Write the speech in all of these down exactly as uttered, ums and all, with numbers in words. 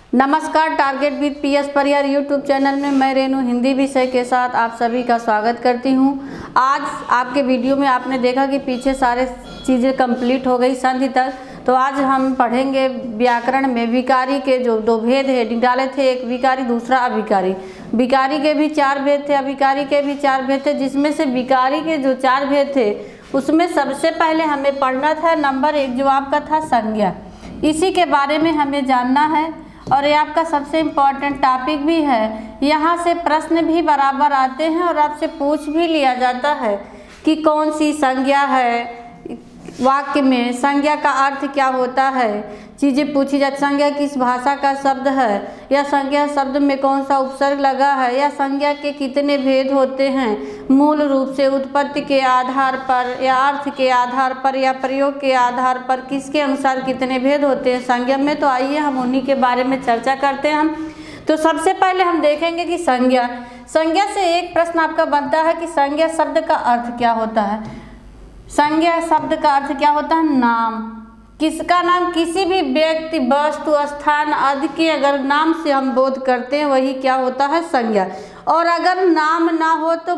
नमस्कार, target with P S Periyar YouTube channel में मैं रेनू हिंदी विषय के साथ आप सभी का स्वागत करती हूं। आज आपके वीडियो में आपने देखा कि पीछे सारे चीज़ें कंप्लीट हो गई संधि तक, तो आज हम पढ़ेंगे व्याकरण में विकारी के जो दो भेद है निकाले थे, एक विकारी दूसरा अविकारी। विकारी के भी चार भेद थे, अविकारी के भी चार भेद थे, जिसमें से विकारी के जो चार भेद थे उसमें सबसे पहले हमें पढ़ना था नंबर एक जो आपका था संज्ञा। इसी के बारे में हमें जानना है और ये आपका सबसे इम्पॉर्टेंट टॉपिक भी है। यहाँ से प्रश्न भी बराबर आते हैं और आपसे पूछ भी लिया जाता है कि कौन सी संज्ञा है, वाक्य में संज्ञा का अर्थ क्या होता है, चीज़ें पूछी जाती। संज्ञा किस भाषा का शब्द है, या संज्ञा शब्द में कौन सा उपसर्ग लगा है, या संज्ञा के कितने भेद होते हैं, मूल रूप से उत्पत्ति के आधार पर या अर्थ के आधार पर या प्रयोग के आधार पर किसके अनुसार कितने भेद होते हैं संज्ञा में। तो आइए हम उन्हीं के बारे में चर्चा करते हैं। हम तो सबसे पहले हम देखेंगे कि संज्ञा संज्ञा से एक प्रश्न आपका बनता है कि संज्ञा शब्द का अर्थ क्या होता है। संज्ञा शब्द का अर्थ क्या होता है? नाम। किसका नाम? किसी भी व्यक्ति, वस्तु, स्थान आदि के अगर नाम से हम बोध करते हैं वही क्या होता है? संज्ञा। और अगर नाम ना हो तो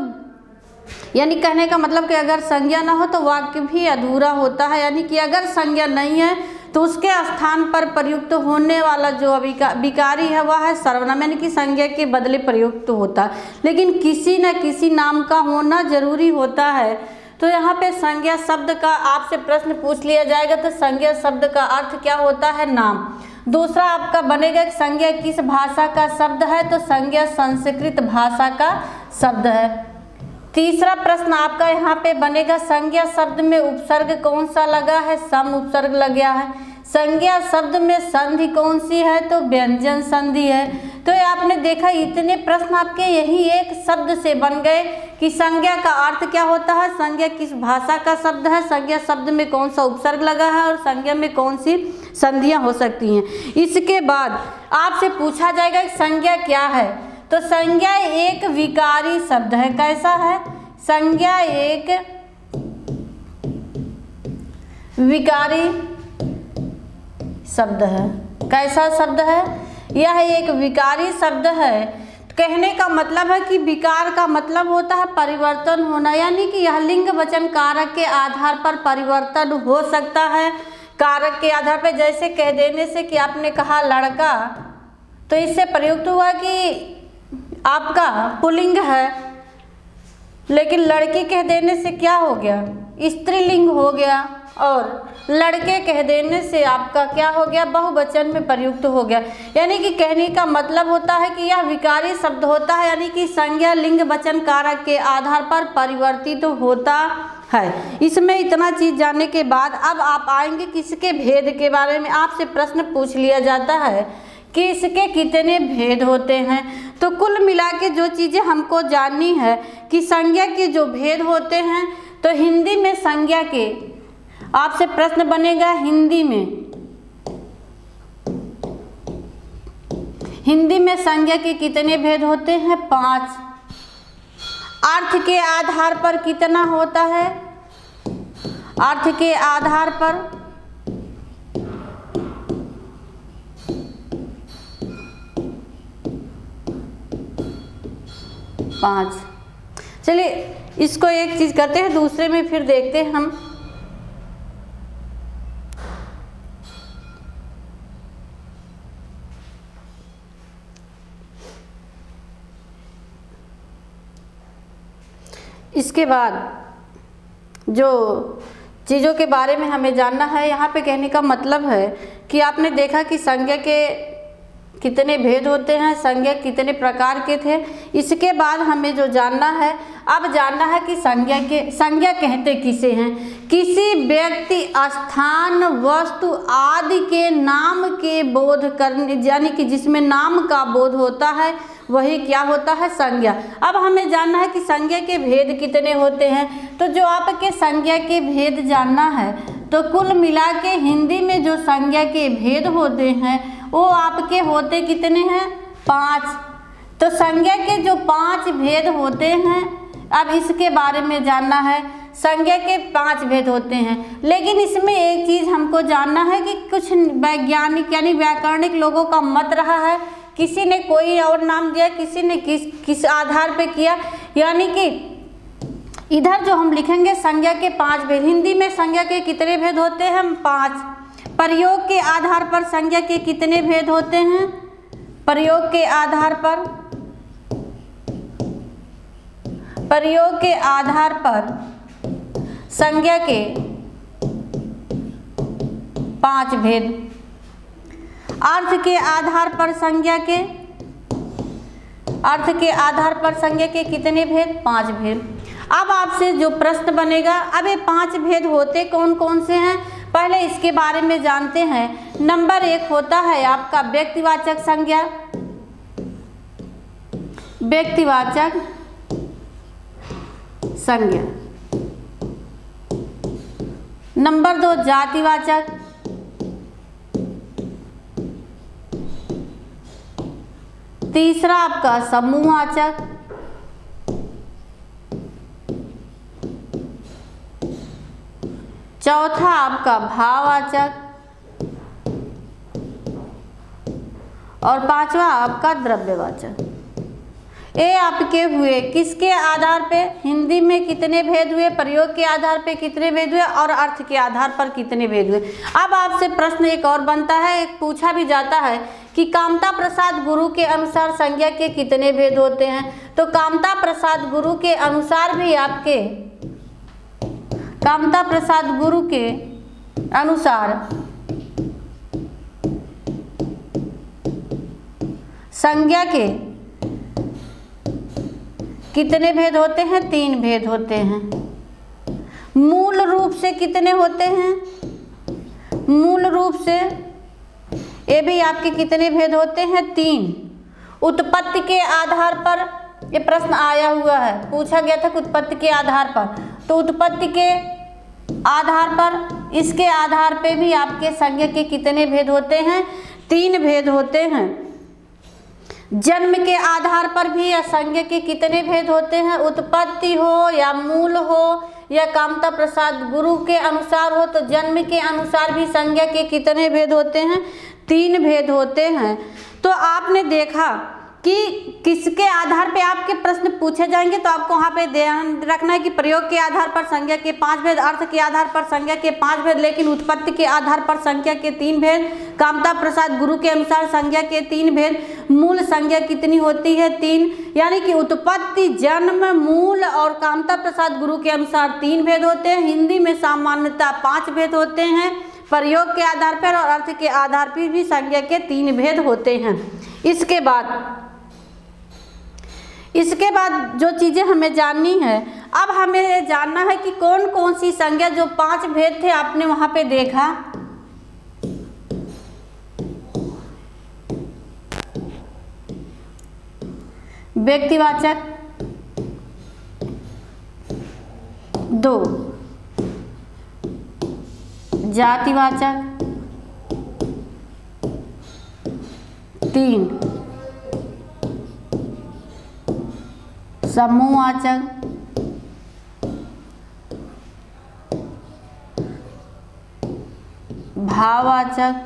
यानी कहने का मतलब कि अगर संज्ञा ना हो तो वाक्य भी अधूरा होता है। यानी कि अगर संज्ञा नहीं है तो उसके स्थान पर प्रयुक्त होने वाला जो विकारी है वह है सर्वनाम, यानी कि संज्ञा के बदले प्रयुक्त होता है। लेकिन किसी न किसी नाम का होना जरूरी होता है। तो यहाँ पे संज्ञा शब्द का आपसे प्रश्न पूछ लिया जाएगा तो संज्ञा शब्द का अर्थ क्या होता है? नाम। दूसरा आपका बनेगा कि संज्ञा किस भाषा का शब्द है, तो संज्ञा संस्कृत भाषा का शब्द है। तीसरा प्रश्न आपका यहाँ पे बनेगा संज्ञा शब्द में उपसर्ग कौन सा लगा है? सम उपसर्ग लग गया है। संज्ञा शब्द में संधि कौन सी है? तो व्यंजन संधि है। तो ये आपने देखा इतने प्रश्न आपके यही एक शब्द से बन गए कि संज्ञा का अर्थ क्या होता है, संज्ञा किस भाषा का शब्द है, संज्ञा शब्द में कौन सा उपसर्ग लगा है और संज्ञा में कौन सी संधियां हो सकती हैं। इसके बाद आपसे पूछा जाएगा कि संज्ञा क्या है, तो संज्ञा एक विकारी शब्द है। कैसा है? संज्ञा एक विकारी शब्द है। कैसा शब्द है? यह एक विकारी शब्द है। कहने का मतलब है कि विकार का मतलब होता है परिवर्तन होना, यानी कि यह लिंग वचन कारक के आधार पर परिवर्तन हो सकता है। कारक के आधार पर जैसे कह देने से कि आपने कहा लड़का, तो इससे प्रयुक्त हुआ कि आपका पुल्लिंग है, लेकिन लड़की कह देने से क्या हो गया? स्त्रीलिंग हो गया। और लड़के कह देने से आपका क्या हो गया? बहुवचन में प्रयुक्त हो गया। यानी कि कहने का मतलब होता है कि यह विकारी शब्द होता है, यानी कि संज्ञा लिंग वचन कारक के आधार पर परिवर्तित तो होता है। इसमें इतना चीज जानने के बाद अब आप आएंगे किसके भेद के बारे में। आपसे प्रश्न पूछ लिया जाता है कि इसके कितने भेद होते हैं। तो कुल मिला के जो चीज़ें हमको जाननी है कि संज्ञा के जो भेद होते हैं, तो हिंदी में संज्ञा के आपसे प्रश्न बनेगा हिंदी में हिंदी में संज्ञा के कितने भेद होते हैं? पांच। अर्थ के आधार पर कितना होता है? अर्थ के आधार पर पांच। चलिए इसको एक चीज करते हैं, दूसरे में फिर देखते हैं हम। इसके बाद जो चीज़ों के बारे में हमें जानना है, यहाँ पे कहने का मतलब है कि आपने देखा कि संज्ञा के कितने भेद होते हैं, संज्ञा कितने प्रकार के थे। इसके बाद हमें जो जानना है, अब जानना है कि संज्ञा के संज्ञा कहते किसे हैं? किसी व्यक्ति, स्थान, वस्तु आदि के नाम के बोध करने, यानी कि जिसमें नाम का बोध होता है वही क्या होता है? संज्ञा। अब हमें जानना है कि संज्ञा के भेद कितने होते हैं। तो जो आपके संज्ञा के भेद जानना है, तो कुल मिला के हिंदी में जो संज्ञा के भेद होते हैं वो आपके होते कितने हैं? पाँच। तो संज्ञा के जो पांच भेद होते हैं, अब इसके बारे में जानना है। संज्ञा के पांच भेद होते हैं। लेकिन इसमें एक चीज हमको जानना है कि कुछ वैज्ञानिक यानी व्याकरणिक लोगों का मत रहा है, किसी ने कोई और नाम दिया, किसी ने किस किस आधार पे किया। यानी कि इधर जो हम लिखेंगे संज्ञा के पांच भेद, हिंदी में संज्ञा के कितने भेद होते हैं? पांच। प्रयोग के आधार पर संज्ञा के कितने भेद होते हैं? प्रयोग के आधार पर प्रयोग के आधार पर संज्ञा के पांच भेद। अर्थ के आधार पर संज्ञा के अर्थ के आधार पर संज्ञा के कितने भेद? पांच भेद। अब आपसे जो प्रश्न बनेगा, अब ये पांच भेद होते कौन कौन से हैं, पहले इसके बारे में जानते हैं। नंबर एक होता है आपका व्यक्तिवाचक संज्ञा, व्यक्तिवाचक संज्ञा। नंबर दो जातिवाचक, तीसरा आपका समूहवाचक, चौथा आपका भाववाचक और पांचवा आपका द्रव्यवाचक। ये आपके हुए किसके आधार पे? हिंदी में कितने भेद हुए, प्रयोग के आधार पे कितने भेद हुए और अर्थ के आधार पर कितने भेद हुए। अब आपसे प्रश्न एक और बनता है, एक पूछा भी जाता है कि कामता प्रसाद गुरु के अनुसार संज्ञा के कितने भेद होते हैं। तो कामता प्रसाद गुरु के अनुसार भी आपके कामता प्रसाद गुरु के अनुसार संज्ञा के कितने भेद होते हैं? तीन भेद होते हैं। मूल रूप से कितने होते हैं? मूल रूप से ये भी आपके कितने भेद होते हैं? तीन। उत्पत्ति के आधार पर ये प्रश्न आया हुआ है, पूछा गया था कि उत्पत्ति के आधार पर, तो उत्पत्ति के आधार पर इसके आधार पे भी आपके संज्ञा के कितने भेद होते हैं? तीन भेद होते हैं। जन्म के आधार पर भी या संज्ञा के कितने भेद होते हैं? उत्पत्ति हो या मूल हो या कामता प्रसाद गुरु के अनुसार हो, तो जन्म के अनुसार भी संज्ञा के कितने भेद होते हैं? तीन भेद होते हैं। तो आपने देखा कि किसके आधार पे आपके प्रश्न पूछे जाएंगे, तो आपको वहाँ पे ध्यान रखना है कि प्रयोग के आधार पर संज्ञा के पांच भेद, अर्थ के आधार पर संज्ञा के पांच भेद, लेकिन उत्पत्ति के आधार पर संज्ञा के तीन भेद, कामता प्रसाद गुरु के अनुसार संज्ञा के तीन भेद, मूल संज्ञा कितनी होती है? तीन। यानी कि उत्पत्ति, जन्म, मूल और कामता प्रसाद गुरु के अनुसार तीन भेद होते हैं। हिंदी में सामान्यतः पांच भेद होते हैं। प्रयोग के आधार पर और अर्थ के आधार पर भी संज्ञा के तीन भेद होते हैं। इसके बाद इसके बाद जो चीज़ें हमें जाननी है, अब हमें जानना है कि कौन कौन सी संज्ञा, जो पांच भेद थे आपने वहां पे देखा, व्यक्तिवाचक दो, जातिवाचक तीन, समूहवाचक भाववाचक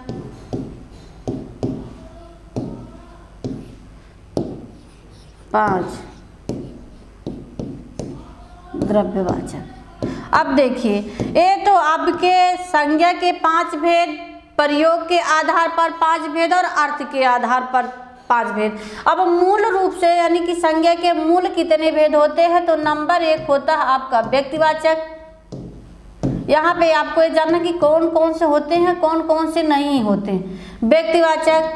पांच, द्रव्यवाचक। अब देखिए, ये तो आपके संज्ञा के पांच भेद, प्रयोग के आधार पर पांच भेद और अर्थ के आधार पर पांच भेद। अब मूल रूप से यानी कि संज्ञा के मूल कितने भेद होते हैं, तो नंबर एक होता है आपका व्यक्तिवाचक। यहाँ पे आपको ये जानना कि कौन कौन से होते हैं, कौन कौन से नहीं होते। व्यक्तिवाचक,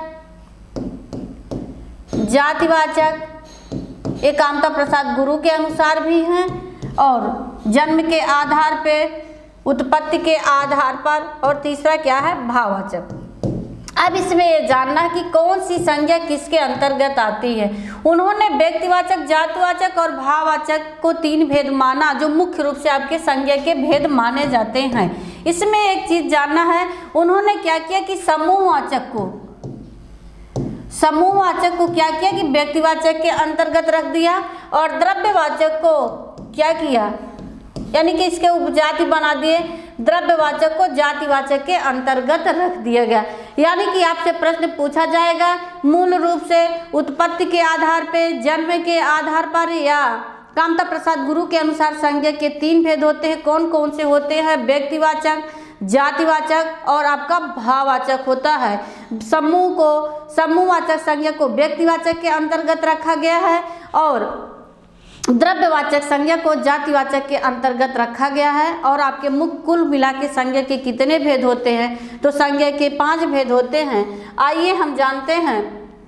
जातिवाचक, ये कामता प्रसाद गुरु के अनुसार भी हैं, और जन्म के आधार पे, उत्पत्ति के आधार पर, और तीसरा क्या है? भाववाचक। अब इसमें ये जानना है कि कौन सी संज्ञा किसके अंतर्गत आती है। उन्होंने व्यक्तिवाचक, जातिवाचक और भाववाचक को तीन भेद माना, जो मुख्य रूप से आपके संज्ञा के भेद माने जाते हैं। इसमें एक चीज जानना है, उन्होंने क्या किया कि समूहवाचक को समूहवाचक को क्या किया कि व्यक्तिवाचक के अंतर्गत रख दिया, और द्रव्यवाचक को क्या किया? यानी कि इसके उपजाति बना दिए, द्रव्यवाचक को जातिवाचक के अंतर्गत रख दिया गया। यानी कि आपसे प्रश्न पूछा जाएगा मूल रूप से उत्पत्ति के आधार पे, जन्म के आधार पर, या कामता प्रसाद गुरु के अनुसार संज्ञा के तीन भेद होते हैं। कौन कौन से होते हैं? व्यक्तिवाचक, जातिवाचक और आपका भाववाचक होता है। समूह को, समूहवाचक संज्ञा को व्यक्तिवाचक के अंतर्गत रखा गया है और द्रव्यवाचक संज्ञा को जातिवाचक के अंतर्गत रखा गया है। और आपके मुख्य कुल मिला के संज्ञा के कितने भेद होते हैं? तो संज्ञा के पांच भेद होते हैं। आइए हम जानते हैं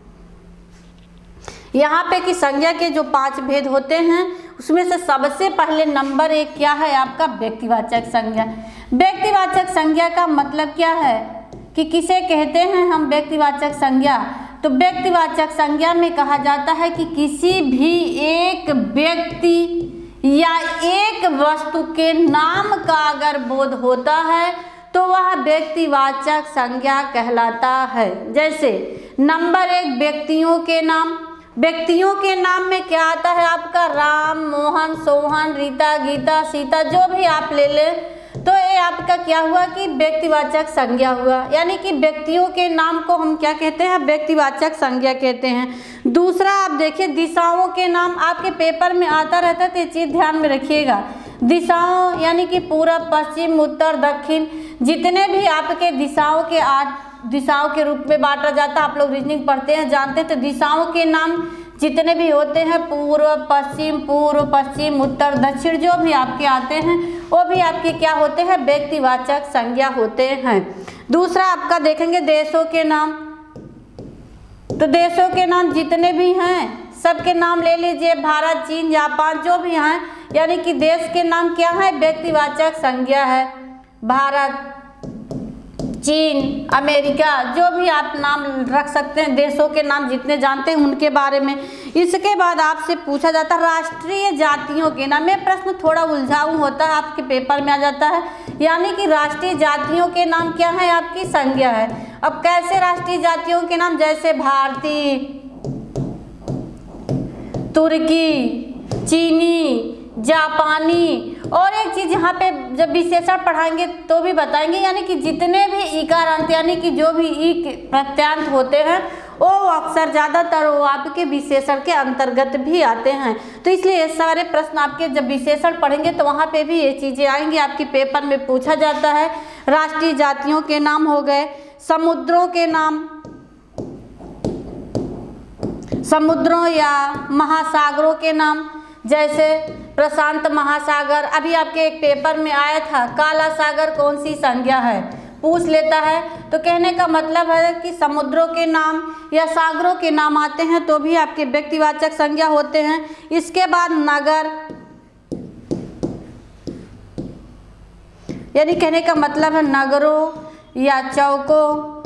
यहाँ पे कि संज्ञा के जो पांच भेद होते हैं उसमें से सबसे पहले नंबर एक क्या है? आपका व्यक्तिवाचक संज्ञा। व्यक्तिवाचक संज्ञा का मतलब क्या है कि किसे कहते हैं हम व्यक्तिवाचक संज्ञा? तो व्यक्तिवाचक संज्ञा में कहा जाता है कि किसी भी एक व्यक्ति या एक वस्तु के नाम का अगर बोध होता है तो वह व्यक्तिवाचक संज्ञा कहलाता है। जैसे नंबर एक व्यक्तियों के नाम। व्यक्तियों के नाम में क्या आता है? आपका राम, मोहन, सोहन, रीता, गीता, सीता, जो भी आप ले लें तो ये आपका क्या हुआ कि व्यक्तिवाचक संज्ञा हुआ। यानी कि व्यक्तियों के नाम को हम क्या कहते हैं? व्यक्तिवाचक संज्ञा कहते हैं। दूसरा आप देखिए दिशाओं के नाम, आपके पेपर में आता रहता है तो ये चीज़ ध्यान में रखिएगा। दिशाओं यानी कि पूरब, पश्चिम, उत्तर, दक्षिण, जितने भी आपके दिशाओं के आठ दिशाओं के रूप में बांटा जाता है। आप लोग रीजनिंग पढ़ते हैं, जानते हैं। तो दिशाओं के नाम जितने भी होते हैं, पूर्व, पश्चिम, पूर्व, पश्चिम, उत्तर, दक्षिण, जो भी आपके आते हैं वो भी आपके क्या होते हैं? व्यक्तिवाचक संज्ञा होते हैं। दूसरा आपका देखेंगे देशों के नाम। तो देशों के नाम जितने भी हैं सबके नाम ले लीजिए, भारत, चीन, जापान, जो भी हैं, यानी कि देश के नाम क्या है? व्यक्तिवाचक संज्ञा है। भारत, चीन, अमेरिका, जो भी आप नाम रख सकते हैं, देशों के नाम जितने जानते हैं उनके बारे में। इसके बाद आपसे पूछा जाता है राष्ट्रीय जातियों के नाम। ये प्रश्न थोड़ा उलझाऊ होता है, आपके पेपर में आ जाता है। यानी कि राष्ट्रीय जातियों के नाम क्या है? आपकी संज्ञा है। अब कैसे राष्ट्रीय जातियों के नाम? जैसे भारतीय, तुर्की, चीनी, जापानी। और एक चीज़ यहाँ पे जब विशेषण पढ़ाएंगे तो भी बताएंगे, यानी कि जितने भी इकारांत यानी कि जो भी ई प्रत्यांत होते हैं वो अक्सर ज़्यादातर वो आपके विशेषण के अंतर्गत भी आते हैं। तो इसलिए ये सारे प्रश्न आपके जब विशेषण पढ़ेंगे तो वहाँ पे भी ये चीज़ें आएंगी, आपके पेपर में पूछा जाता है। राष्ट्रीय जातियों के नाम हो गए। समुद्रों के नाम, समुद्रों या महासागरों के नाम, जैसे प्रशांत महासागर। अभी आपके एक पेपर में आया था, काला सागर कौन सी संज्ञा है? पूछ लेता है। तो कहने का मतलब है कि समुद्रों के नाम या सागरों के नाम आते हैं तो भी आपके व्यक्तिवाचक संज्ञा होते हैं। इसके बाद नगर, यानी कहने का मतलब है नगरों या चौकों,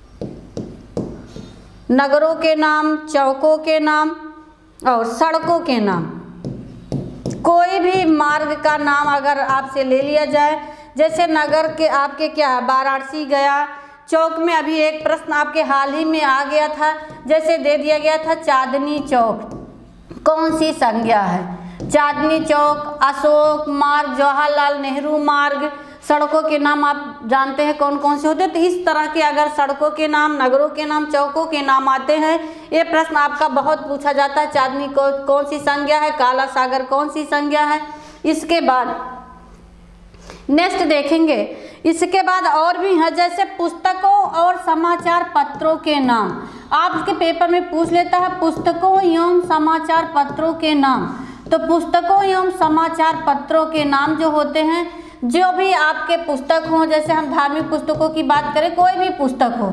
नगरों के नाम, चौकों के नाम और सड़कों के नाम। कोई भी मार्ग का नाम अगर आपसे ले लिया जाए, जैसे नगर के आपके क्या है? वाराणसी गया। चौक में अभी एक प्रश्न आपके हाल ही में आ गया था, जैसे दे दिया गया था चांदनी चौक, कौन सी संज्ञा है? चांदनी चौक, अशोक मार्ग, जवाहरलाल नेहरू मार्ग। सड़कों के नाम आप जानते हैं कौन कौन से होते हैं। तो इस तरह के अगर सड़कों के नाम, नगरों के नाम, चौकों के नाम आते हैं, ये प्रश्न आपका बहुत पूछा जाता है। चांदनी को कौन सी संज्ञा है? काला सागर कौन सी संज्ञा है? इसके बाद नेक्स्ट देखेंगे। इसके बाद और भी है, जैसे पुस्तकों और समाचार पत्रों के नाम। आपके पेपर में पूछ लेता है पुस्तकों एवं समाचार पत्रों के नाम। तो पुस्तकों एवं समाचार पत्रों के नाम जो होते हैं, जो भी आपके पुस्तक हो, जैसे हम धार्मिक पुस्तकों की बात करें, कोई भी पुस्तक हो,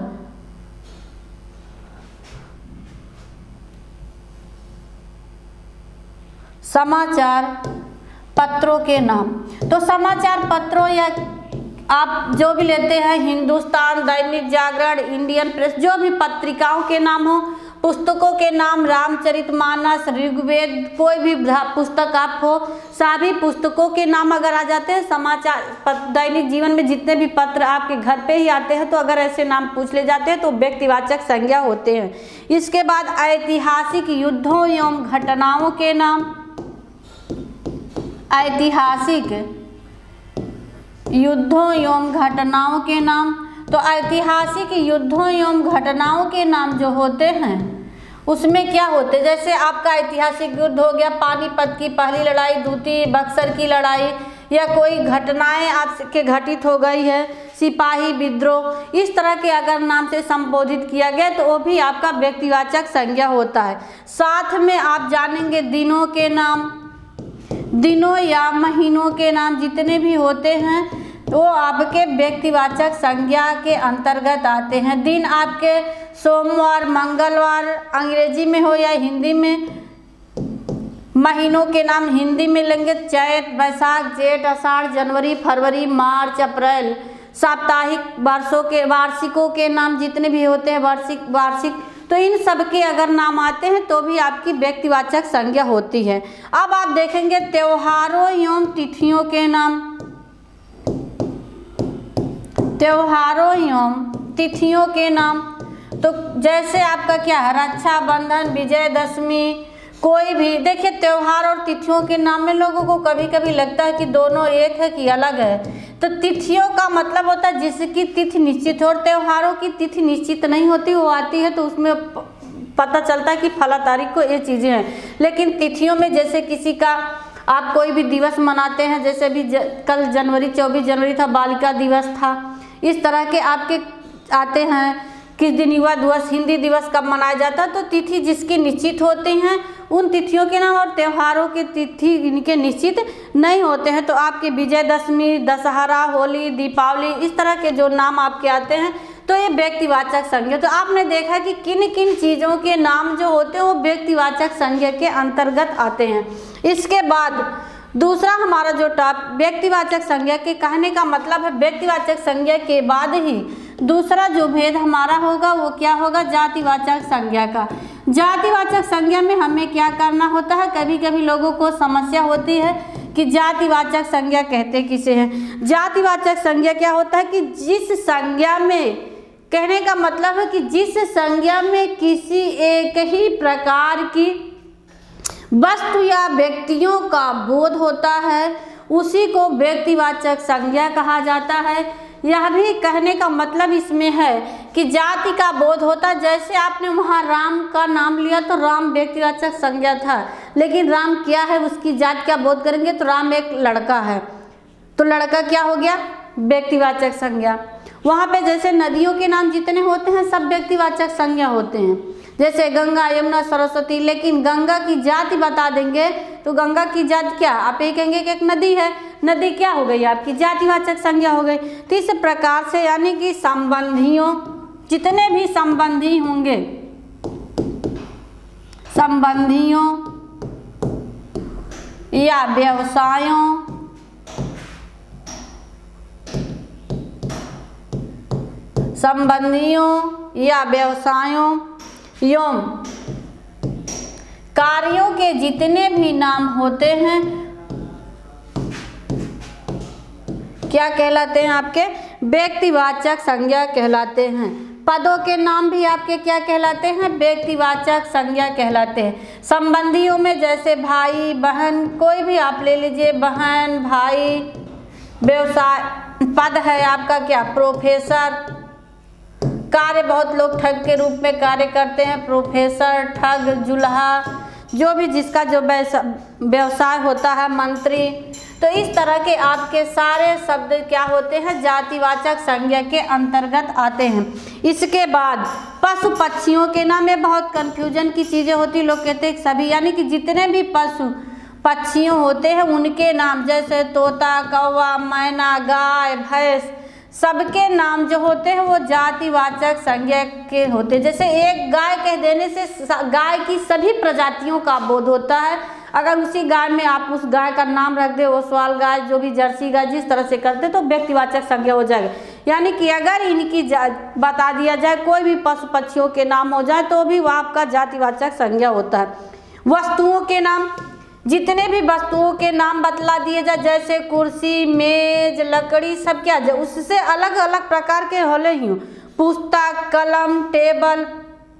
समाचार पत्रों के नाम। तो समाचार पत्रों या आप जो भी लेते हैं, हिंदुस्तान, दैनिक जागरण, इंडियन प्रेस, जो भी पत्रिकाओं के नाम हो, पुस्तकों के नाम रामचरितमानस, ऋग्वेद, कोई भी पुस्तक आप हो, सभी पुस्तकों के नाम अगर आ जाते हैं। समाचार दैनिक जीवन में जितने भी पत्र आपके घर पे ही आते हैं, तो अगर ऐसे नाम पूछ ले जाते हैं तो व्यक्तिवाचक संज्ञा होते हैं। इसके बाद ऐतिहासिक युद्धों एवं घटनाओं के नाम। ऐतिहासिक युद्धों एवं घटनाओं के नाम। तो ऐतिहासिक युद्धों एवं घटनाओं के नाम जो होते हैं उसमें क्या होते हैं, जैसे आपका ऐतिहासिक युद्ध हो गया पानीपत की पहली लड़ाई, दूसरी बक्सर की लड़ाई, या कोई घटनाएं आपके घटित हो गई है, सिपाही विद्रोह, इस तरह के अगर नाम से संबोधित किया गया तो वो भी आपका व्यक्तिवाचक संज्ञा होता है। साथ में आप जानेंगे दिनों के नाम, दिनों या महीनों के नाम जितने भी होते हैं वो आपके व्यक्तिवाचक संज्ञा के अंतर्गत आते हैं। दिन आपके सोमवार, मंगलवार अंग्रेजी में हो या हिंदी में। महीनों के नाम हिंदी में लेंगे चैत, बैसाख, जेठ, आषाढ़, जनवरी, फरवरी, मार्च, अप्रैल। साप्ताहिक वर्षों के वार्षिकों के नाम जितने भी होते हैं वार्षिक वार्षिक तो इन सब के अगर नाम आते हैं तो भी आपकी व्यक्तिवाचक संज्ञा होती है। अब आप देखेंगे त्योहारों एवं तिथियों के नाम, त्योहारों एवं तिथियों के नाम। तो जैसे आपका क्या है रक्षाबंधन, विजयदशमी, कोई भी देखिए त्योहार और तिथियों के नाम में लोगों को कभी कभी लगता है कि दोनों एक है कि अलग है। तो तिथियों का मतलब होता है जिसकी तिथि निश्चित हो, और त्योहारों की तिथि निश्चित नहीं होती, वो आती है तो उसमें पता चलता है कि फला तारीख को ये चीज़ें हैं। लेकिन तिथियों में जैसे किसी का आप कोई भी दिवस मनाते हैं, जैसे भी ज, कल जनवरी चौबीस जनवरी था, बालिका दिवस था, इस तरह के आपके आते हैं। किस दिन युवा दिवस, हिंदी दिवस कब मनाया जाता है, तो तिथि जिसकी निश्चित होती हैं उन तिथियों के नाम, और त्योहारों की तिथि इनके निश्चित नहीं होते हैं। तो आपके विजयदशमी, दशहरा, होली, दीपावली, इस तरह के जो नाम आपके आते हैं तो ये व्यक्तिवाचक संज्ञा। तो आपने देखा कि किन किन चीज़ों के नाम जो होते हैं वो व्यक्तिवाचक संज्ञा के अंतर्गत आते हैं। इसके बाद दूसरा हमारा जो टॉप व्यक्तिवाचक संज्ञा के कहने का मतलब है व्यक्तिवाचक संज्ञा के बाद ही दूसरा जो भेद हमारा होगा वो क्या होगा, जातिवाचक संज्ञा का। जातिवाचक संज्ञा में हमें क्या करना होता है, कभी कभी लोगों को समस्या होती है कि जातिवाचक संज्ञा कहते किसे हैं। जातिवाचक संज्ञा क्या होता है कि जिस संज्ञा में, कहने का मतलब है कि जिस संज्ञा में किसी एक ही प्रकार की वस्तु या व्यक्तियों का बोध होता है उसी को व्यक्तिवाचक संज्ञा कहा जाता है। यह भी कहने का मतलब इसमें है कि जाति का बोध होता, जैसे आपने वहाँ राम का नाम लिया तो राम व्यक्तिवाचक संज्ञा था, लेकिन राम क्या है उसकी जाति का बोध करेंगे तो राम एक लड़का है, तो लड़का क्या हो गया, व्यक्तिवाचक संज्ञा। वहाँ पे जैसे नदियों के नाम जितने होते हैं सब व्यक्तिवाचक संज्ञा होते हैं, जैसे गंगा, यमुना, सरस्वती। लेकिन गंगा की जाति बता देंगे तो गंगा की जाति क्या, आप ये कहेंगे कि एक नदी है, नदी क्या हो गई आपकी जातिवाचक संज्ञा हो गई। तो इस प्रकार से यानी कि संबंधियों, जितने भी संबंधी होंगे, संबंधियों या व्यवसायों, संबंधियों या व्यवसायों एवं कार्यों के जितने भी नाम होते हैं क्या कहलाते हैं, आपके व्यक्तिवाचक संज्ञा कहलाते हैं। पदों के नाम भी आपके क्या कहलाते हैं, व्यक्तिवाचक संज्ञा कहलाते हैं। संबंधियों में जैसे भाई बहन, कोई भी आप ले लीजिए, बहन भाई। व्यवसाय पद है आपका क्या, प्रोफेसर। कार्य बहुत लोग ठग के रूप में कार्य करते हैं, प्रोफेसर, ठग, जुल्हा, जो भी जिसका जो व्यवसाय होता है, मंत्री। तो इस तरह के आपके सारे शब्द क्या होते हैं, जातिवाचक संज्ञा के अंतर्गत आते हैं। इसके बाद पशु पक्षियों के नाम में बहुत कंफ्यूजन की चीज़ें होती, लोग कहते हैं सभी, यानी कि जितने भी पशु पक्षियों होते हैं उनके नाम, जैसे तोता, कौवा, मैना, गाय, भैंस, सबके नाम जो होते हैं वो जातिवाचक संज्ञा के होते हैं। जैसे एक गाय कह देने से गाय की सभी प्रजातियों का बोध होता है। अगर उसी गाय में आप उस गाय का नाम रख दे, ओसवाल गाय, जो भी जर्सी गाय, जिस तरह से करते तो व्यक्तिवाचक संज्ञा हो जाएगा। यानी कि अगर इनकी बता दिया जाए, कोई भी पशु पक्षियों के नाम हो जाए तो भी वह आपका जातिवाचक संज्ञा होता है। वस्तुओं के नाम, जितने भी वस्तुओं के नाम बतला दिए जाए, जैसे कुर्सी, मेज, लकड़ी, सब क्या उससे अलग अलग प्रकार के होले ही, पुस्तक, कलम, टेबल,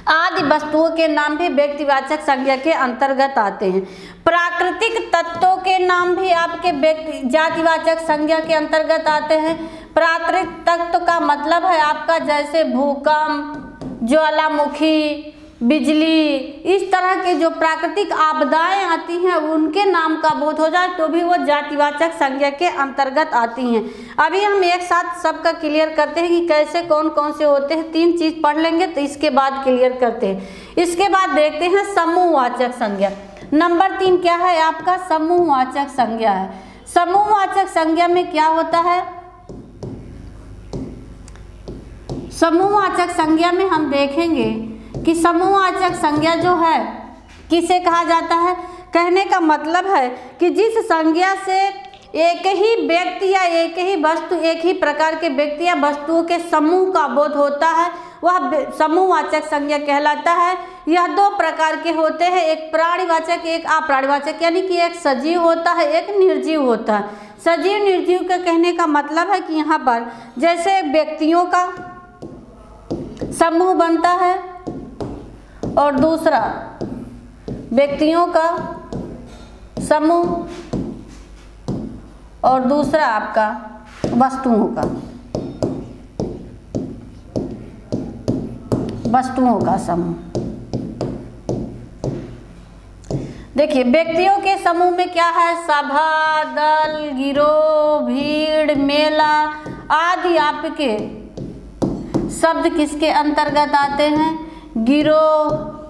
आदि वस्तुओं के नाम भी व्यक्तिवाचक संज्ञा के अंतर्गत आते हैं। प्राकृतिक तत्वों के नाम भी आपके व्यक्ति जातिवाचक संज्ञा के अंतर्गत आते हैं। प्राकृतिक तत्व का मतलब है आपका जैसे भूकंप, ज्वालामुखी, बिजली, इस तरह के जो प्राकृतिक आपदाएं आती हैं उनके नाम का बोध हो जाए तो भी वो जातिवाचक संज्ञा के अंतर्गत आती हैं। अभी हम एक साथ सबका क्लियर करते हैं कि कैसे कौन कौन से होते हैं। तीन चीज पढ़ लेंगे तो इसके बाद क्लियर करते हैं। इसके बाद देखते हैं समूहवाचक संज्ञा। नंबर तीन क्या है आपका? समूहवाचक संज्ञा है। समूहवाचक संज्ञा में क्या होता है? समूहवाचक संज्ञा में हम देखेंगे कि समूहवाचक संज्ञा जो है किसे कहा जाता है। कहने का मतलब है कि जिस संज्ञा से एक ही व्यक्ति या एक ही वस्तु, एक ही प्रकार के व्यक्ति या वस्तुओं के समूह का बोध होता है वह समूहवाचक संज्ञा कहलाता है। यह दो प्रकार के होते हैं, एक प्राणीवाचक, एक अप्राणीवाचक, यानी कि एक सजीव होता है, एक निर्जीव होता है। सजीव निर्जीव का कहने का मतलब है कि यहाँ पर जैसे व्यक्तियों का समूह बनता है और दूसरा व्यक्तियों का समूह और दूसरा आपका वस्तुओं का वस्तुओं का समूह। देखिए व्यक्तियों के समूह में क्या है? सभा, दल, गिरोह, भीड़, मेला आदि आपके शब्द किसके अंतर्गत आते हैं? गिरोह।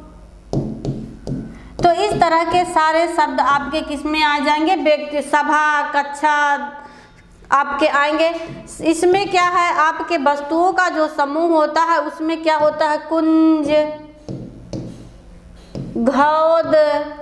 तो इस तरह के सारे शब्द आपके किस में आ जाएंगे? व्यक्ति, सभा, कक्षा आपके आएंगे। इसमें क्या है? आपके वस्तुओं का जो समूह होता है उसमें क्या होता है? कुंज, घौद,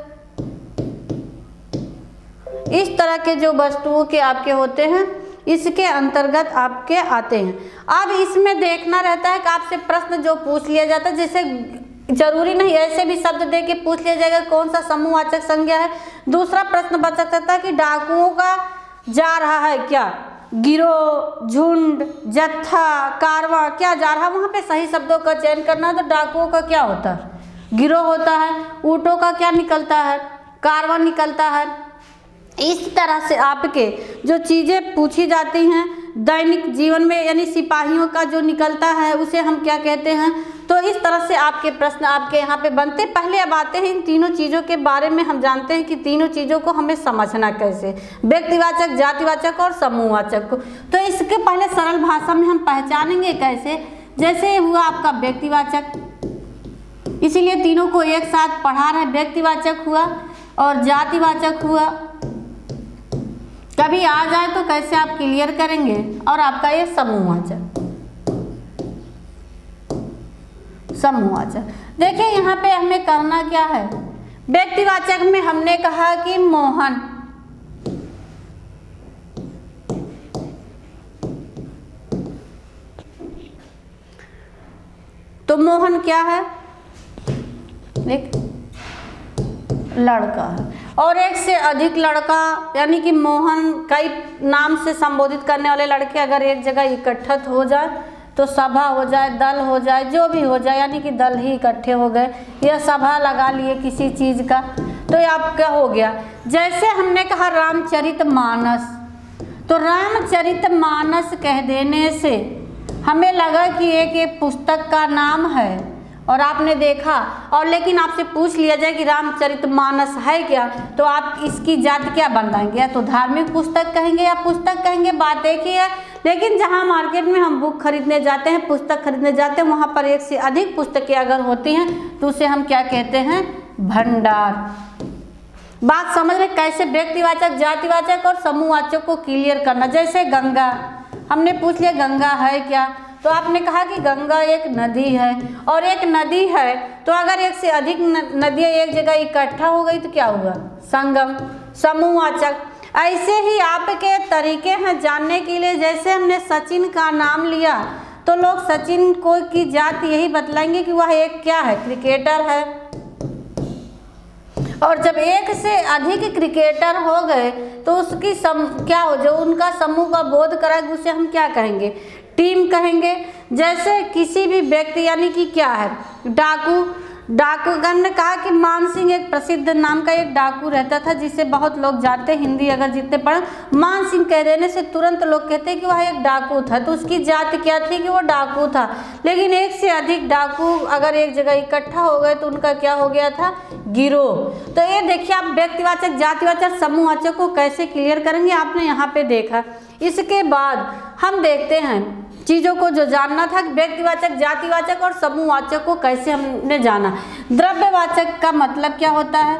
इस तरह के जो वस्तुओं के आपके होते हैं इसके अंतर्गत आपके आते हैं। अब इसमें देखना रहता है कि आपसे प्रश्न जो पूछ लिया जाता है, जैसे जरूरी नहीं ऐसे भी शब्द दे के पूछ लिया जाएगा कौन सा समूहवाचक संज्ञा है। दूसरा प्रश्न बच सकता है कि डाकुओं का जा रहा है क्या? गिरोह, झुंड, जत्था, कारवां क्या जा रहा है? वहाँ पे सही शब्दों का चयन करना है। तो डाकुओं का क्या होता है? गिरोह होता है। ऊँटों का क्या निकलता है? कारवां निकलता है। इस तरह से आपके जो चीज़ें पूछी जाती हैं दैनिक जीवन में, यानी सिपाहियों का जो निकलता है उसे हम क्या कहते हैं। तो इस तरह से आपके प्रश्न आपके यहाँ पे बनते। पहले अब आते हैं इन तीनों चीज़ों के बारे में। हम जानते हैं कि तीनों चीज़ों को हमें समझना कैसे, व्यक्तिवाचक, जातिवाचक और समूहवाचक को। तो इसके पहले सरल भाषा में हम पहचानेंगे कैसे। जैसे हुआ आपका व्यक्तिवाचक, इसीलिए तीनों को एक साथ पढ़ा रहे। व्यक्तिवाचक हुआ और जातिवाचक हुआ। कभी आ जाए तो कैसे आप क्लियर करेंगे। और आपका ये समूहवाचक, समूहवाचक देखिए यहाँ पे हमें करना क्या है। व्यक्तिवाचक में हमने कहा कि मोहन, तो मोहन क्या है? एक लड़का है। और एक से अधिक लड़का, यानी कि मोहन कई नाम से संबोधित करने वाले लड़के अगर एक जगह इकट्ठा हो जाए तो सभा हो जाए, दल हो जाए, जो भी हो जाए, यानी कि दल ही इकट्ठे हो गए या सभा लगा लिए किसी चीज़ का, तो ये आपका हो गया। जैसे हमने कहा रामचरितमानस, तो रामचरितमानस कह देने से हमें लगा कि एक एक पुस्तक का नाम है और आपने देखा, और लेकिन आपसे पूछ लिया जाए कि रामचरितमानस है क्या, तो आप इसकी जात क्या बनाएंगे? या तो धार्मिक पुस्तक कहेंगे या पुस्तक कहेंगे, बात एक ही है। लेकिन जहाँ मार्केट में हम बुक खरीदने जाते हैं, पुस्तक खरीदने जाते हैं, वहाँ पर एक से अधिक पुस्तकें अगर होती हैं तो उसे हम क्या कहते हैं? भंडार। बात समझ रहे कैसे व्यक्तिवाचक, जातिवाचक और समूहवाचक को क्लियर करना। जैसे गंगा, हमने पूछ लिया गंगा है क्या, तो आपने कहा कि गंगा एक नदी है। और एक नदी है तो अगर एक से अधिक नदियाँ एक जगह इकट्ठा हो गई तो क्या हुआ? संगम, समूहवाचक। ऐसे ही आपके तरीके हैं जानने के लिए। जैसे हमने सचिन का नाम लिया तो लोग सचिन को की जात यही बतलाएंगे कि वह एक क्या है? क्रिकेटर है। और जब एक से अधिक क्रिकेटर हो गए तो उसकी सम क्या हो, जो उनका समूह का बोध कराएगा उसे हम क्या कहेंगे? टीम कहेंगे। जैसे किसी भी व्यक्ति यानी कि क्या है, डाकू। डाकूगर ने कहा कि मान सिंह एक प्रसिद्ध नाम का एक डाकू रहता था जिसे बहुत लोग जानते, हिंदी अगर जितने पढ़े, मान सिंह कह देने से तुरंत लोग कहते हैं कि वह एक डाकू था। तो उसकी जाति क्या थी कि वो डाकू था। लेकिन एक से अधिक डाकू अगर एक जगह इकट्ठा हो गए तो उनका क्या हो गया था, गिरोह। तो ये देखिए आप व्यक्तिवाचक, जातिवाचक, समूहवाचक को कैसे क्लियर करेंगे, आपने यहाँ पे देखा। इसके बाद हम देखते हैं चीज़ों को जो जानना था, व्यक्तिवाचक, जातिवाचक और समूहवाचक को कैसे हमने जाना। द्रव्यवाचक का मतलब क्या होता है,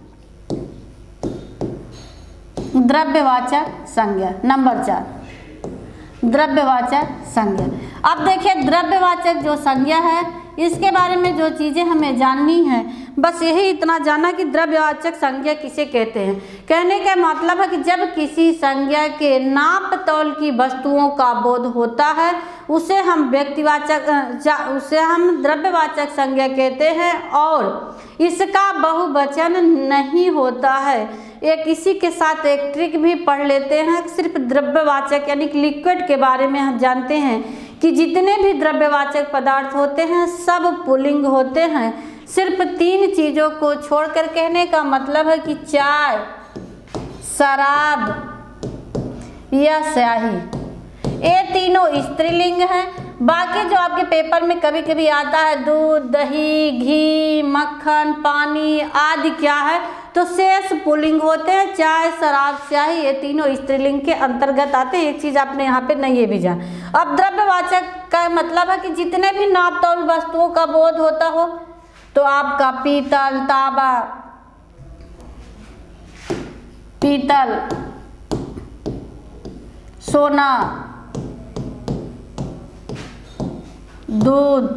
द्रव्यवाचक संज्ञा। नंबर चार, द्रव्यवाचक संज्ञा। अब देखिए द्रव्यवाचक जो संज्ञा है इसके बारे में जो चीज़ें हमें जाननी है, बस यही इतना जाना कि द्रव्यवाचक संज्ञा किसे कहते हैं। कहने का मतलब है कि जब किसी संज्ञा के नाप तौल की वस्तुओं का बोध होता है उसे हम व्यक्तिवाचक उसे हम द्रव्यवाचक संज्ञा कहते हैं, और इसका बहुवचन नहीं होता है। एक इसी के साथ एक ट्रिक भी पढ़ लेते हैं, सिर्फ द्रव्यवाचक यानी कि लिक्विड के बारे में हम जानते हैं कि जितने भी द्रव्यवाचक पदार्थ होते हैं सब पुल्लिंग होते हैं, सिर्फ तीन चीज़ों को छोड़कर। कहने का मतलब है कि चाय, शराब या स्याही, ये तीनों स्त्रीलिंग हैं। बाकी जो आपके पेपर में कभी कभी आता है दूध, दही, घी, मक्खन, पानी आदि क्या है, तो शेष पुल्लिंग होते हैं। चाय, शराब, स्याही ये तीनों स्त्रीलिंग के अंतर्गत आते हैं। एक चीज़ आपने यहाँ पे नहीं ये भी जान। अब द्रव्यवाचक का मतलब है कि जितने भी नाप तौल वस्तुओं का बोध होता हो, तो आपका पीतल, तांबा, पीतल, सोना, दूध,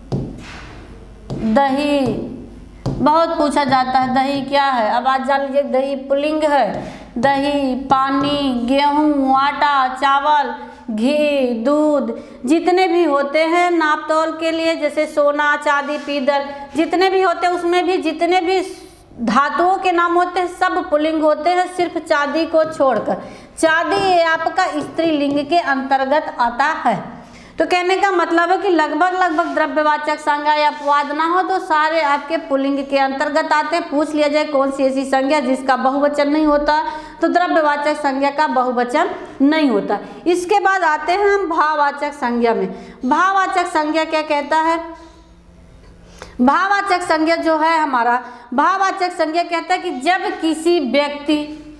दही, बहुत पूछा जाता है दही क्या है। अब आज जान लीजिए दही पुल्लिंग है। दही, पानी, गेहूँ, आटा, चावल, घी, दूध जितने भी होते हैं नाप तौल के लिए, जैसे सोना, चांदी, पीतल जितने भी होते हैं, उसमें भी जितने भी धातुओं के नाम होते हैं सब पुल्लिंग होते हैं, सिर्फ चांदी को छोड़कर। चांदी ये आपका स्त्रीलिंग के अंतर्गत आता है। तो कहने का मतलब है कि लगभग लगभग द्रव्यवाचक संज्ञा या अपवाद ना हो तो सारे आपके पुल्लिंग के अंतर्गत आते। पूछ लिया जाए कौन सी ऐसी संज्ञा जिसका बहुवचन नहीं होता, तो द्रव्यवाचक संज्ञा का बहुवचन नहीं होता। इसके बाद आते हैं हम भाववाचक संज्ञा में। भाववाचक संज्ञा क्या कहता है, भाववाचक संज्ञा जो है हमारा, भाववाचक संज्ञा कहता है कि जब किसी व्यक्ति,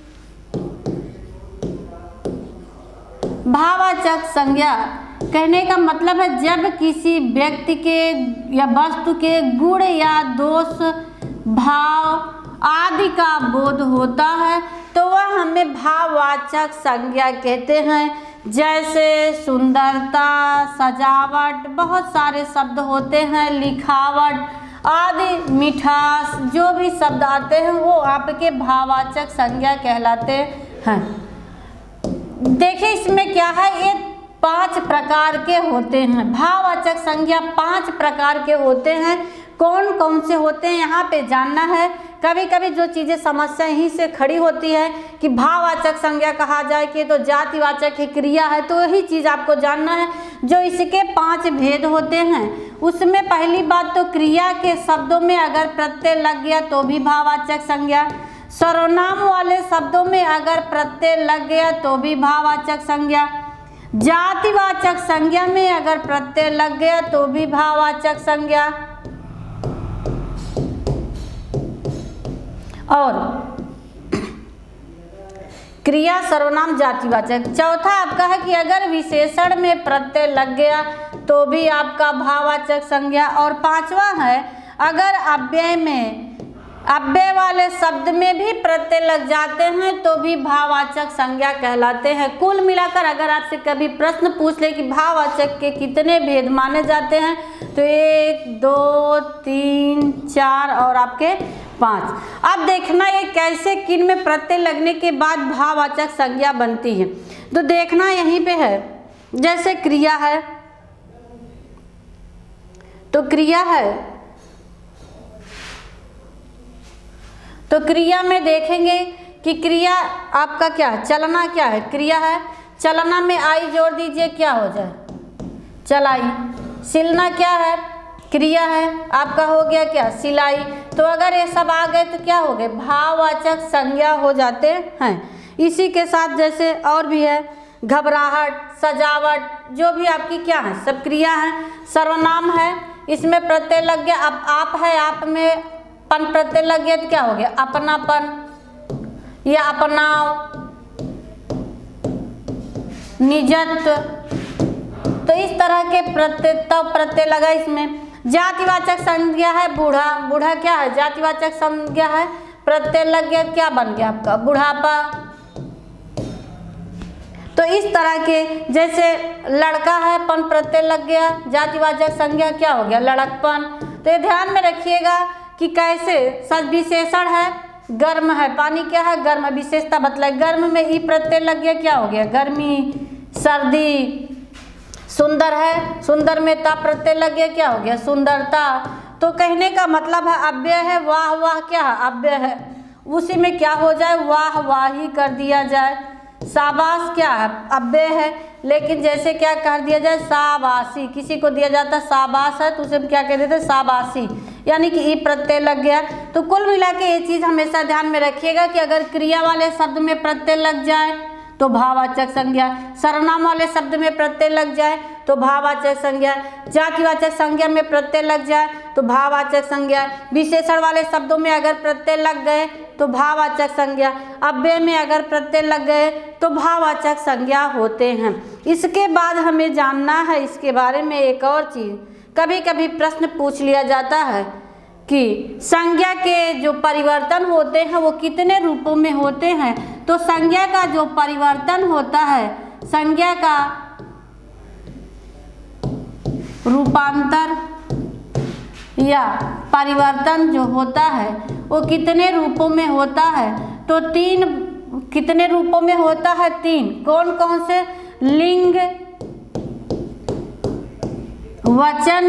भाववाचक संज्ञा कहने का मतलब है जब किसी व्यक्ति के या वस्तु के गुण या दोष, भाव आदि का बोध होता है तो वह हमें भाववाचक संज्ञा कहते हैं। जैसे सुंदरता, सजावट, बहुत सारे शब्द होते हैं, लिखावट आदि, मिठास, जो भी शब्द आते हैं वो आपके भाववाचक संज्ञा कहलाते हैं। देखिए इसमें क्या है, ये पांच प्रकार के होते हैं। भाववाचक संज्ञा पांच प्रकार के होते हैं। कौन कौन से होते हैं यहाँ पे जानना है। कभी कभी जो चीज़ें समस्या यहीं से खड़ी होती है कि भाववाचक संज्ञा कहा जाए कि तो जातिवाचक की क्रिया है, तो यही चीज़ आपको जानना है। जो इसके पांच भेद होते हैं उसमें पहली बात तो क्रिया के शब्दों में अगर प्रत्यय लग गया तो भी भाववाचक संज्ञा, सर्वनाम वाले शब्दों में अगर प्रत्यय लग गया तो भी भाववाचक संज्ञा, जातिवाचक संज्ञा में अगर प्रत्यय लग गया तो भी भाववाचक संज्ञा, और क्रिया, सर्वनाम, जातिवाचक। चौथा आपका है कि अगर विशेषण में प्रत्यय लग गया तो भी आपका भाववाचक संज्ञा, और पांचवा है अगर अव्यय में, अव्यय वाले शब्द में भी प्रत्यय लग जाते हैं तो भी भाववाचक संज्ञा कहलाते हैं। कुल मिलाकर अगर आपसे कभी प्रश्न पूछ ले कि भाववाचक के कितने भेद माने जाते हैं तो एक, दो, तीन, चार और आपके पाँच। अब देखना ये कैसे, किन में प्रत्यय लगने के बाद भाववाचक संज्ञा बनती है, तो देखना यहीं पे है। जैसे क्रिया है तो क्रिया है तो क्रिया में देखेंगे कि क्रिया आपका क्या है, चलना क्या है, क्रिया है। चलना में आई जोड़ दीजिए क्या हो जाए, चलाई। सिलना क्या है? क्रिया है। आपका हो गया क्या? सिलाई। तो अगर ये सब आ गए तो क्या हो गए? भाववाचक संज्ञा हो जाते हैं। इसी के साथ जैसे और भी है, घबराहट, सजावट, जो भी आपकी क्या है, सब क्रिया है। सर्वनाम है, इसमें प्रत्यय लग गया। अब आप है, आप में पन प्रत्यय लग गया तो क्या हो गया? अपनापन या अपनाव, निजत्व। तो इस तरह के प्रत्यय, तब प्रत्यय लगा इसमें। जातिवाचक संज्ञा है बूढ़ा। बूढ़ा क्या है? जातिवाचक संज्ञा है, प्रत्यय लग गया, क्या बन गया आपका? बुढ़ापा। तो इस तरह के जैसे लड़का है, पन प्रत्यय लग गया, जातिवाचक संज्ञा क्या हो गया? लड़कपन। तो ये ध्यान में रखिएगा कि कैसे सद विशेषण है, गर्म है, पानी क्या है? गर्म। विशेषता बतलाए, गर्म में ई प्रत्यय लग गया, क्या हो गया? गर्मी, सर्दी। सुंदर है, सुंदर में ता प्रत्यय लग गया, क्या हो गया? सुंदरता। तो कहने का मतलब है अव्यय है, वाह वाह क्या है? अव्यय है, उसी में क्या हो जाए? वाह वाही कर दिया जाए। शाबाश क्या है? अव्यय है, लेकिन जैसे क्या कर दिया जाए? शाबाशी। किसी को दिया जाता शाबाश है तो उसे क्या कह देते? शाबाशी, यानी कि ई प्रत्यय लग गया। तो कुल मिला के ये चीज़ हमेशा ध्यान में रखिएगा कि अगर क्रिया वाले शब्द में प्रत्यय लग जाए तो भाववाचक संज्ञा, सर्वनाम वाले शब्द में प्रत्यय लग जाए तो भाववाचक संज्ञा, जातिवाचक संज्ञा में प्रत्यय लग जाए तो भाववाचक संज्ञा, विशेषण वाले शब्दों में अगर प्रत्यय लग गए तो भाववाचक संज्ञा, अव्यय में अगर प्रत्यय लग गए तो भाववाचक संज्ञा होते हैं। इसके बाद हमें जानना है इसके बारे में एक और चीज़। कभी कभी प्रश्न पूछ लिया जाता है कि संज्ञा के जो परिवर्तन होते हैं वो कितने रूपों में होते हैं। तो संज्ञा का जो परिवर्तन होता है, संज्ञा का रूपांतर या परिवर्तन जो होता है वो कितने रूपों में होता है? तो तीन। कितने रूपों में होता है? तीन। कौन कौन से? लिंग, वचन,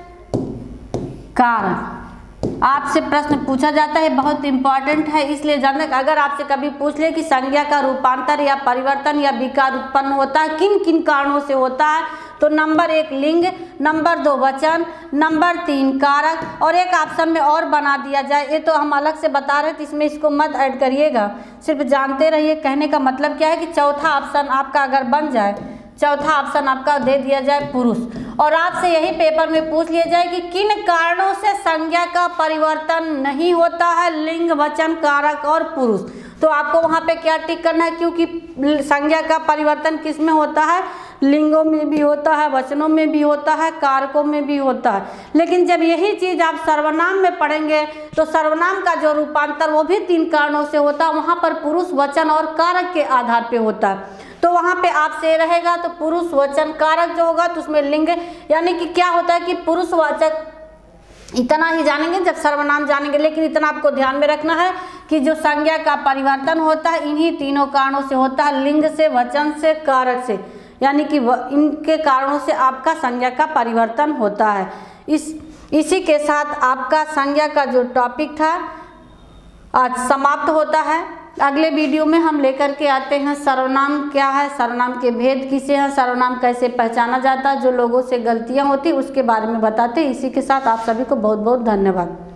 कारक। आपसे प्रश्न पूछा जाता है, बहुत इंपॉर्टेंट है, इसलिए जानना। अगर आपसे कभी पूछ ले कि संज्ञा का रूपांतर या परिवर्तन या विकार उत्पन्न होता है, किन किन कारणों से होता है, तो नंबर एक लिंग, नंबर दो वचन, नंबर तीन कारक, और एक ऑप्शन में और बना दिया जाए। ये तो हम अलग से बता रहे थे, इसमें इसको मत ऐड करिएगा, सिर्फ जानते रहिए। कहने का मतलब क्या है कि चौथा ऑप्शन आपका अगर बन जाए, चौथा ऑप्शन आपका दे दिया जाए पुरुष, और आपसे यही पेपर में पूछ लिया जाए कि किन कारणों से संज्ञा का परिवर्तन नहीं होता है? लिंग, वचन, कारक और पुरुष। तो आपको वहाँ पे क्या टिक करना है? क्योंकि संज्ञा का परिवर्तन किस में होता है? लिंगों में भी होता है, वचनों में भी होता है, कारकों में भी होता है। लेकिन जब यही चीज़ आप सर्वनाम में पढ़ेंगे तो सर्वनाम का जो रूपांतर वो भी तीन कारणों से होता है, वहाँ पर पुरुष, वचन और कारक के आधार पे होता है। तो वहाँ पे आपसे रहेगा तो पुरुष, वचन, कारक जो होगा तो उसमें लिंग, यानी कि क्या होता है कि पुरुषवाचक, इतना ही जानेंगे जब सर्वनाम जानेंगे। लेकिन इतना आपको ध्यान में रखना है कि जो संज्ञा का परिवर्तन होता है इन्हीं तीनों कारणों से होता है, लिंग से, वचन से, कारक से, यानी कि इनके कारणों से आपका संज्ञा का परिवर्तन होता है। इस इसी के साथ आपका संज्ञा का जो टॉपिक था आज समाप्त होता है। अगले वीडियो में हम लेकर के आते हैं सर्वनाम क्या है, सर्वनाम के भेद किसे हैं, सर्वनाम कैसे पहचाना जाता है, जो लोगों से गलतियां होती उसके बारे में बताते हैं। इसी के साथ आप सभी को बहुत बहुत धन्यवाद।